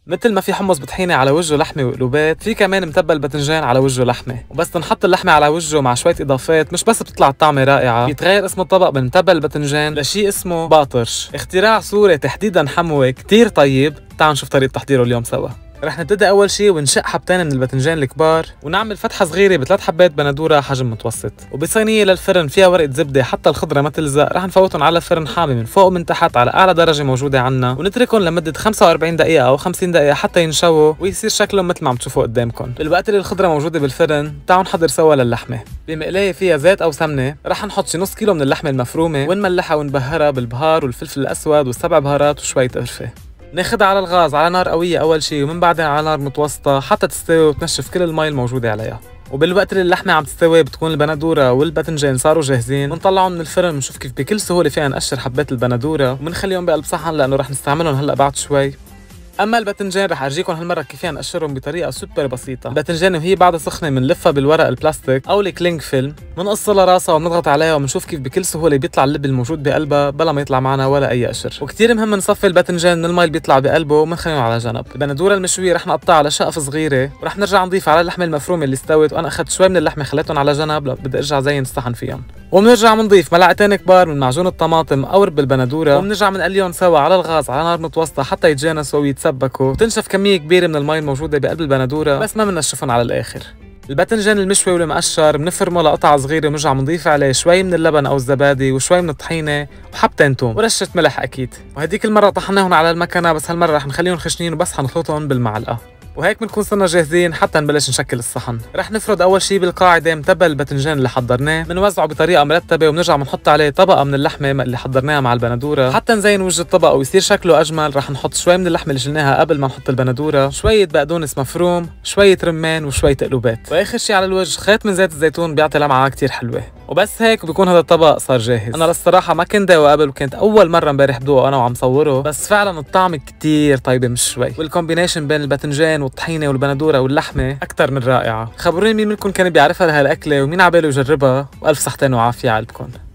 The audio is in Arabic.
مثل ما في حمص بطحينه على وجهه لحمه وقلوبات، في كمان متبل بتنجان على وجهه لحمه، وبس تنحط اللحمه على وجهه مع شويه اضافات مش بس بتطلع الطعمه رائعه، بيتغير اسم الطبق من متبل بتنجان لشيء اسمه باطرش، اختراع سوري تحديدا حموي كتير طيب. تعالوا نشوف طريقه تحضيره اليوم سوا. رح نبتدي اول شيء ونشق حبتين من الباذنجان الكبار، ونعمل فتحه صغيره بثلاث حبات بندوره حجم متوسط، وبصينيه للفرن فيها ورقه زبده حتى الخضره ما تلزق، رح نفوتهم على الفرن حامي من فوق ومن تحت على اعلى درجه موجوده عنا، ونتركهم لمده 45 دقيقه او 50 دقيقه حتى ينشووا ويصير شكلهم مثل ما عم تشوفوا قدامكم. بالوقت اللي الخضره موجوده بالفرن، تعالوا نحضر سوا للحمه. بمقلايه فيها زيت او سمنه رح نحط شي نص كيلو من اللحمه المفرومه، ونملحها ونبهرها بالبهار والفلفل الاسود والسبع بهارات وشويه قرفه. ناخدها على الغاز على نار قوية أول شي، ومن بعدين على نار متوسطة حتى تستوي وتنشف كل المي الموجودة عليها. وبالوقت اللي اللحمة عم تستوي بتكون البندورة والباذنجان صاروا جاهزين، بنطلعهم من الفرن بنشوف كيف بكل سهولة فينا نقشر حبات البندورة وبنخليهم بقلب صحن لأنه رح نستعملهم هلا بعد شوي. اما الباذنجان رح ارجيكم هالمره كيف نقشرهم بطريقه سوبر بسيطه. الباذنجان وهي بعدها سخنه بنلفها بالورق البلاستيك او الكلينج فيلم، بنقص لها راسها وبنضغط عليها وبنشوف كيف بكل سهوله بيطلع اللب الموجود بقلبها بلا ما يطلع معنا ولا اي قشر. وكثير مهم نصفي الباذنجان من المي اللي بيطلع بقلبه وبنخليهم على جنب. البندوره المشويه رح نقطعها على شقف صغيره، ورح نرجع نضيف على اللحمه المفرومه اللي استوت، وانا اخذت شوي من اللحمه خليتهم على جنب بدي ارجع زين الصحن فيهم. وبنرجع بنضيف ملعقتين كبار من معجون الطماطم او رب البندوره، وبنرجع بنقليهم سوا على الغاز على نار متوسطه حتى يتجانسوا ويتسبكوا، وتنشف كميه كبيره من المي الموجوده بقلب البندوره بس ما بنشفهم على الاخر. الباذنجان المشوي والمقشر بنفرمه لقطع صغيره، وبنرجع بنضيف عليه شوي من اللبن او الزبادي وشوي من الطحينه وحبتين توم ورشه ملح اكيد. وهديك المره طحناهم على المكنه، بس هالمره رح نخليهم خشنين وبس حنخلطهم بالمعلقه. وهيك بنكون صرنا جاهزين حتى نبلش نشكل الصحن. رح نفرد اول شيء بالقاعده متبل الباذنجان اللي حضرناه، بنوزعه بطريقه مرتبه، وبنرجع بنحط عليه طبقه من اللحمه اللي حضرناها مع البندوره. حتى نزين وجه الطبق ويصير شكله اجمل، رح نحط شوي من اللحمه اللي شلناها قبل ما نحط البندوره، شويه بقدونس مفروم، شويه رمان وشويه قلوبات، واخر شيء على الوجه خيط من زيت الزيتون بيعطي لمعه كتير حلوه. وبس هيك بيكون هذا الطبق صار جاهز. انا للصراحه ما كنت داوق قبل، وكانت اول مره امبارح بدوقه انا وعم صوره، بس فعلا الطعم كتير طيبه مش شوي، والكومبينيشن بين الباذنجان والطحينه والبندوره واللحمه اكثر من رائعه. خبروني مين منكم كان بيعرفها لهالاكله ومين عباله يجربها، والف صحتين وعافيه عليكم.